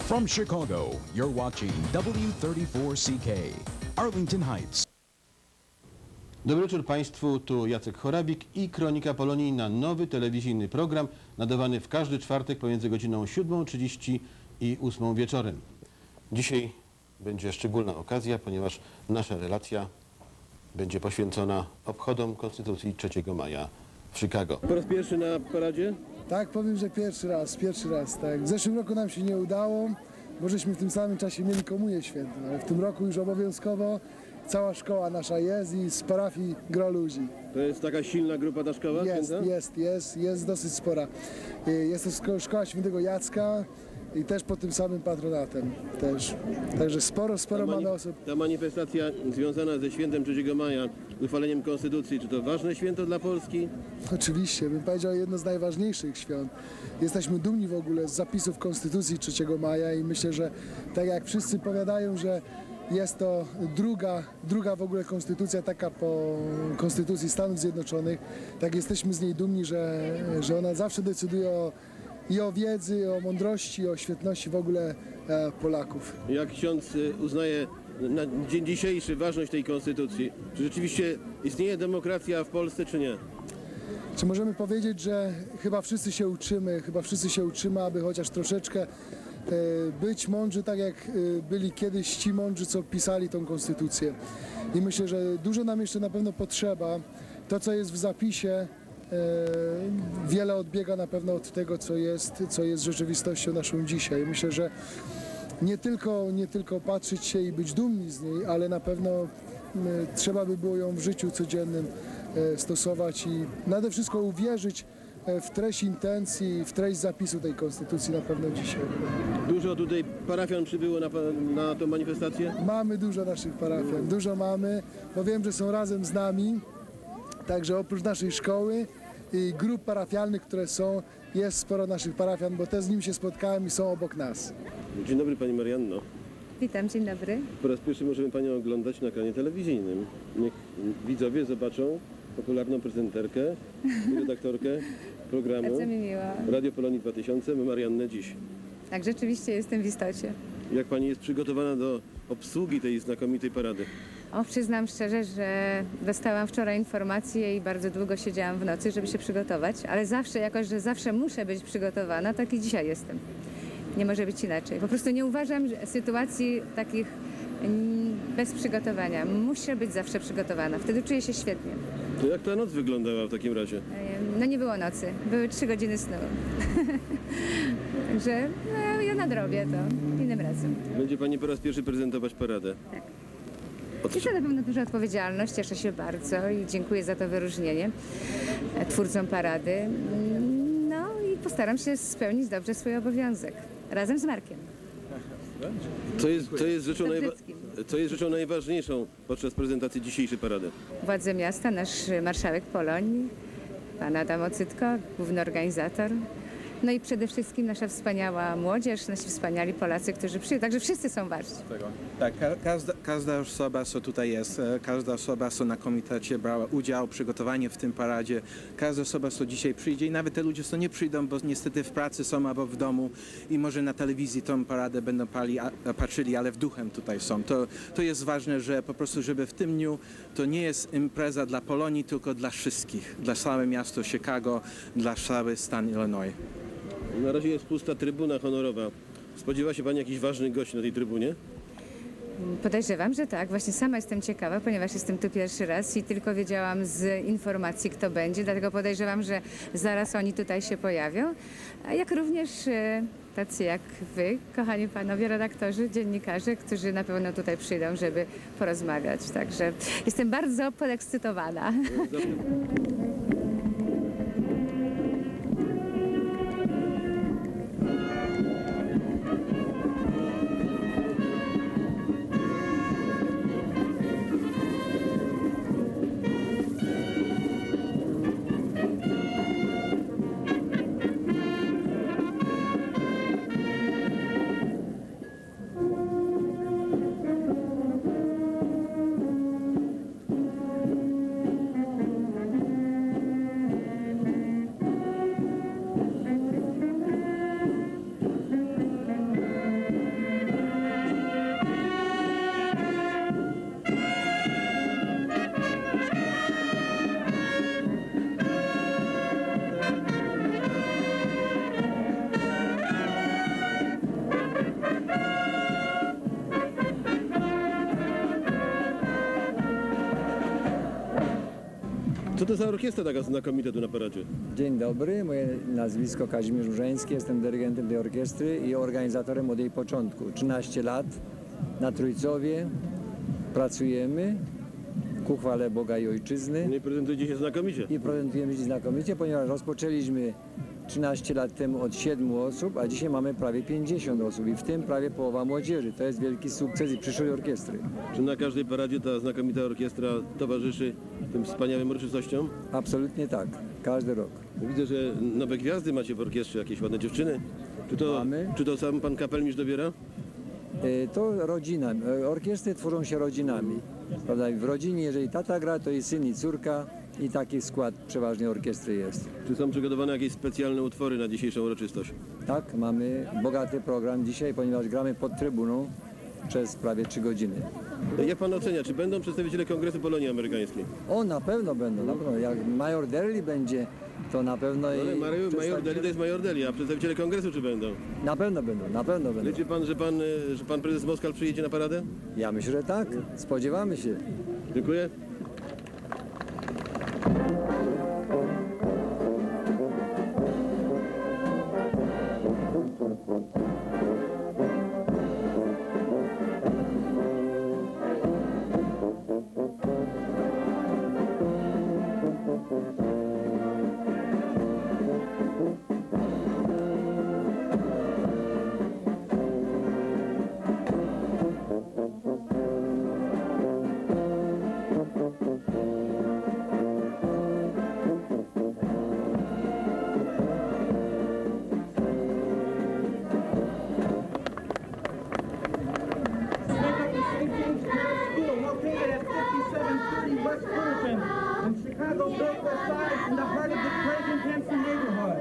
From Chicago, you're watching W34CK, Arlington Heights. Dobry wieczór Państwu, tu Jacek Chorabik i Kronika Polonijna, nowy telewizyjny program nadawany w każdy czwartek pomiędzy godziną 7:30 i 8 wieczorem. Dzisiaj będzie szczególna okazja, ponieważ nasza relacja będzie poświęcona obchodom Konstytucji 3 maja w Chicago. Po raz pierwszy na paradzie? Tak, powiem, że pierwszy raz, tak. W zeszłym roku nam się nie udało, bo żeśmy w tym samym czasie mieli komunię świętą, ale w tym roku już obowiązkowo cała szkoła nasza jest i z parafii gro ludzi. To jest taka silna grupa ta szkoła? Jest dosyć spora. Jest to szkoła świętego Jacka i też pod tym samym patronatem też. Także sporo mamy osób. Ta manifestacja związana ze świętem 3 maja, uchwaleniem Konstytucji, czy to ważne święto dla Polski? Oczywiście, bym powiedział jedno z najważniejszych świąt. Jesteśmy dumni w ogóle z zapisów Konstytucji 3 maja i myślę, że tak jak wszyscy powiadają, że jest to druga w ogóle konstytucja taka po Konstytucji Stanów Zjednoczonych, tak jesteśmy z niej dumni, że ona zawsze decyduje o wiedzy, o mądrości, o świetności w ogóle Polaków. Jak ksiądz uznaje na dzień dzisiejszy ważność tej konstytucji? Czy rzeczywiście istnieje demokracja w Polsce, czy nie? Czy możemy powiedzieć, że chyba wszyscy się uczymy, aby chociaż troszeczkę być mądrzy, tak jak byli kiedyś ci mądrzy, co pisali tą konstytucję. I myślę, że dużo nam jeszcze na pewno potrzeba. To, co jest w zapisie, wiele odbiega na pewno od tego, co jest rzeczywistością naszą dzisiaj. Myślę, że nie tylko patrzeć się i być dumni z niej, ale na pewno trzeba by było ją w życiu codziennym stosować i nade wszystko uwierzyć w treść intencji, w treść zapisu tej konstytucji na pewno dzisiaj. Dużo tutaj parafian przybyło na tę manifestację? Mamy dużo naszych parafian, dużo mamy, bo wiem, że są razem z nami, także oprócz naszej szkoły i grup parafialnych, które są, jest sporo naszych parafian, bo te z nim się spotkałem i są obok nas. Dzień dobry Pani Marianno. Witam, dzień dobry. Po raz pierwszy możemy Panią oglądać na ekranie telewizyjnym. Niech widzowie zobaczą popularną prezenterkę i redaktorkę programu Bardzo mi miło. Radio Polonii 2000, Mariannę dziś. Tak, rzeczywiście jestem w istocie. Jak Pani jest przygotowana do obsługi tej znakomitej parady? Przyznam szczerze, że dostałam wczoraj informację i bardzo długo siedziałam w nocy, żeby się przygotować, ale że zawsze muszę być przygotowana, tak i dzisiaj jestem. Nie może być inaczej. Po prostu nie uważam sytuacji takich bez przygotowania. Muszę być zawsze przygotowana. Wtedy czuję się świetnie. To jak ta noc wyglądała w takim razie? No nie było nocy. Były 3 godziny snu. Także ja nadrobię to innym razem. Będzie Pani po raz pierwszy prezentować paradę? Tak. Jest to na pewno duża odpowiedzialność, cieszę się bardzo i dziękuję za to wyróżnienie twórcom parady. No i postaram się spełnić dobrze swój obowiązek, razem z Markiem. Co jest rzeczą najważniejszą podczas prezentacji dzisiejszej parady? Władze miasta, nasz marszałek Polonii, pan Adam Ocytko, główny organizator. No i przede wszystkim nasza wspaniała młodzież, nasi wspaniali Polacy, którzy przyjdą. Także wszyscy są ważni. Tak, każda osoba, co tutaj jest, każda osoba, co na komitecie brała udział, przygotowanie w tym paradzie, każda osoba, co dzisiaj przyjdzie i nawet te ludzie, co nie przyjdą, bo niestety w pracy są albo w domu i może na telewizji tą paradę będą patrzyli, ale w duchem tutaj są. To jest ważne, że po prostu, żeby w tym dniu to nie jest impreza dla Polonii, tylko dla wszystkich, dla całego miasta Chicago, dla cały stan Illinois. Na razie jest pusta trybuna honorowa. Spodziewa się Pani jakichś ważnych gości na tej trybunie? Podejrzewam, że tak. Właśnie sama jestem ciekawa, ponieważ jestem tu pierwszy raz i tylko wiedziałam z informacji, kto będzie. Dlatego podejrzewam, że zaraz oni tutaj się pojawią. A jak również tacy jak Wy, kochani panowie redaktorzy, dziennikarze, którzy na pewno tutaj przyjdą, żeby porozmawiać. Także jestem bardzo podekscytowana. to za orkiestra taka znakomita tu na paradzie? Dzień dobry, moje nazwisko Kazimierz Różański, jestem dyrygentem tej orkiestry i organizatorem od jej początku. 13 lat na Trójcowie pracujemy ku chwale Boga i Ojczyzny. No i prezentujecie się znakomicie. I prezentujemy się znakomicie, ponieważ rozpoczęliśmy 13 lat temu od 7 osób, a dzisiaj mamy prawie 50 osób i w tym prawie połowa młodzieży. To jest wielki sukces i przyszłej orkiestry. Czy na każdej paradzie ta znakomita orkiestra towarzyszy tym wspaniałym uroczystościom? Absolutnie tak, każdy rok. Widzę, że nowe gwiazdy macie w orkiestrze, jakieś ładne dziewczyny. Mamy. Czy to sam pan kapelmistrz dobiera? To rodzina. Orkiestry tworzą się rodzinami. Prawda? W rodzinie, jeżeli tata gra, to i syn, i córka. I taki skład przeważnie orkiestry jest. Czy są przygotowane jakieś specjalne utwory na dzisiejszą uroczystość? Tak, mamy bogaty program dzisiaj, ponieważ gramy pod trybuną przez prawie 3 godziny. Jak pan ocenia, czy będą przedstawiciele Kongresu Polonii Amerykańskiej? O, na pewno będą, na pewno. Jak Major Derli będzie, to na pewno Ale Major przedstawiciele- Deli to jest Major Deli, a przedstawiciele Kongresu czy będą? Na pewno będą, na pewno będą. Liczy pan, że pan prezes Moskal przyjedzie na paradę? Ja myślę, że tak. Spodziewamy się. Dziękuję. West Fulton in Chicago's Northwest Side in the heart of the Clayton Hanson neighborhood.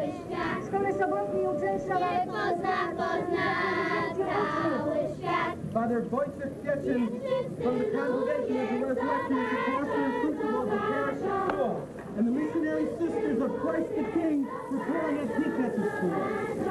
Father Wojciech Piechin from the congregation of the Resurrection is the pastor and principal of the parish school, and the missionary sisters of Christ the King preparing as teach at the school.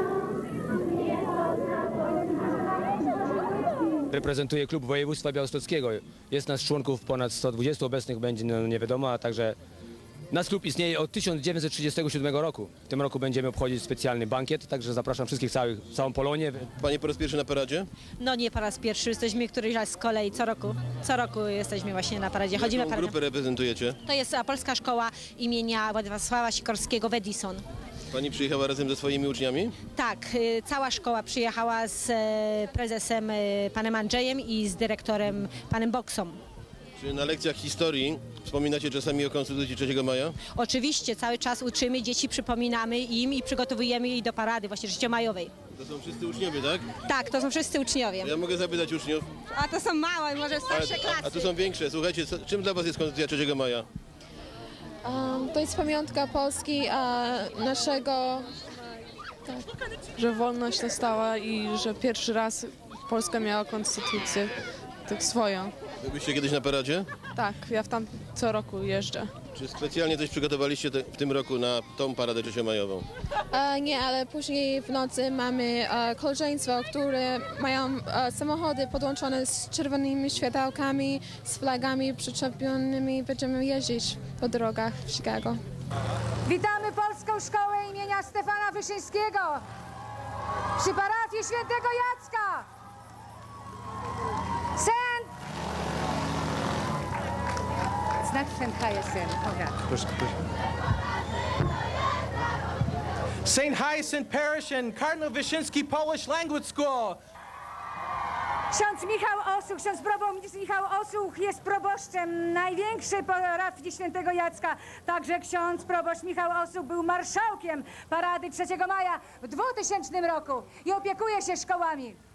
Reprezentuję klub województwa białostockiego. Jest nas członków ponad 120, obecnych będzie nie wiadomo, a także nasz klub istnieje od 1937 roku. W tym roku będziemy obchodzić specjalny bankiet, także zapraszam wszystkich, całą Polonię. Pani po raz pierwszy na paradzie? No nie po raz pierwszy, jesteśmy któryś raz z kolei co roku jesteśmy właśnie na paradzie. Chodzimy na Jaką paradę. grupę reprezentujecie? To jest Polska Szkoła imienia Władysława Sikorskiego w Edison. Pani przyjechała razem ze swoimi uczniami? Tak, cała szkoła przyjechała z prezesem panem Andrzejem i z dyrektorem panem Boksą. Czy na lekcjach historii wspominacie czasami o Konstytucji 3 maja? Oczywiście cały czas uczymy dzieci, przypominamy im i przygotowujemy je do parady właśnie 3-majowej. To są wszyscy uczniowie, tak? Tak, to są wszyscy uczniowie. Ja mogę zapytać uczniów. A to są małe, może starsze klasy. A tu są większe. Słuchajcie, czym dla was jest Konstytucja 3 maja? To jest pamiątka Polski, naszego, że wolność nastała i że pierwszy raz Polska miała konstytucję tak swoją. Byliście kiedyś na paradzie? Tak, ja tam co roku jeżdżę. Czy specjalnie coś przygotowaliście w tym roku na tą paradę 3-majową? nie, ale później w nocy mamy koleżeństwo, które mają samochody podłączone z czerwonymi światełkami, z flagami przyczepionymi. Będziemy jeździć po drogach w Chicago. Witamy Polską Szkołę imienia Stefana Wyszyńskiego przy parafii Świętego Jacka. Znak St. Hyacinth. Proszę. St. Hyacinth Parish and Cardinal Wyszynski Polish Language School. Ksiądz Michał Osuch, ksiądz proboszcz Michał Osuch jest proboszczem największej parafii Świętego Jacka. Także ksiądz proboszcz Michał Osuch był marszałkiem parady 3 maja w 2000 roku i opiekuje się szkołami.